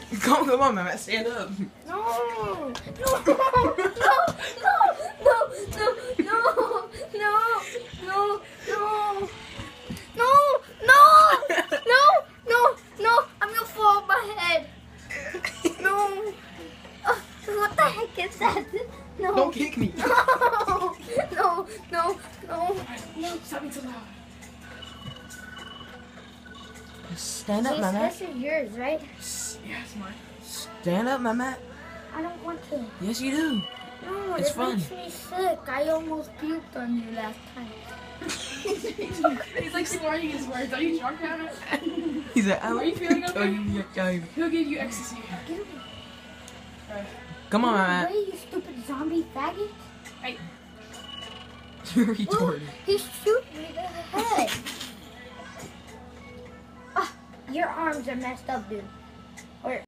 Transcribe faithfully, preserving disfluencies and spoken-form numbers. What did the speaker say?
Come, come on, Matt, stand up. No. No. No. No. No. No. No. No. No. No. No. No. No. No. No. I'm gonna fall on my head. No. Uh, what the heck is that? No. Don't kick me. No. No. No. No. No, stop being so loud. Stand up, This, Mama. this is yours, right? Yeah, it's mine. Stand up, Mama. I don't want to. Yes, you do. No, It's it fun. makes me sick. I almost puked on you last time. He's like slurring his words. Are you drunk, Hannah? He's like, Are you feeling okay? Oh, you, you, you. He'll give you ecstasy. Get away. Right. Come on, Get Mama. away, you stupid zombie faggot. Hey, You're Ooh, retarded. he shoot me in the head. Ah, your arms are messed up, dude.